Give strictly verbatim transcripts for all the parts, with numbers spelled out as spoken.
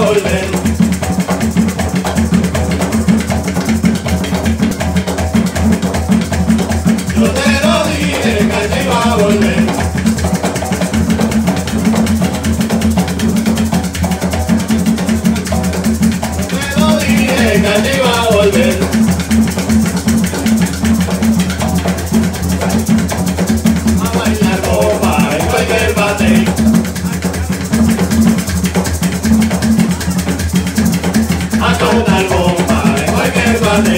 volver. Yo te lo dije que te iba a volver. Te lo dije que te iba a volver. A bailar copa en cualquier bate. A cantar bomba en cualquier bate.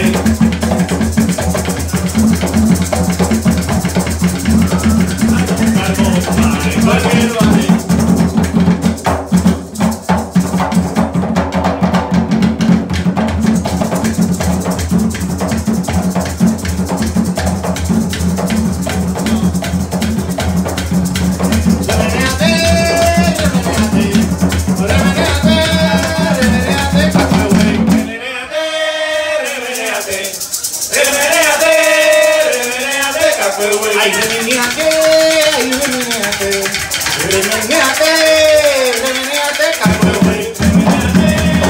A cantar bomba en cualquier bate. Ay, remenéate, ay, remenéate, remenéate, remenéate, carpe güey. Remenéate,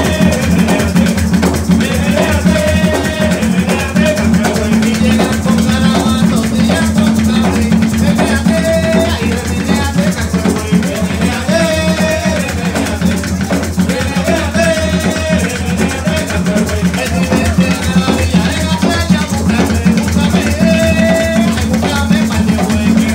remenéate, remenéate, carpe güey. Y llegas con garabatos y ya con clave. Remenéate, ay, remenéate, carpe güey. Remenéate, remenéate, remenéate, remenéate, carpe güey. El nivel de la villa en la playa, búscame, búscame. Búscame,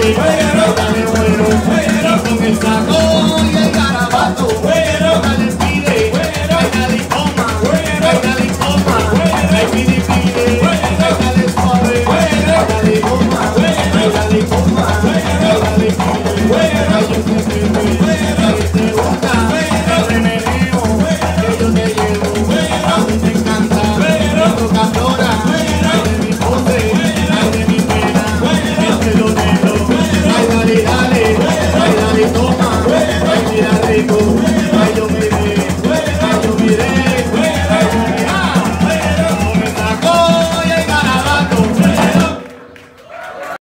bueno, bueno, y con el saco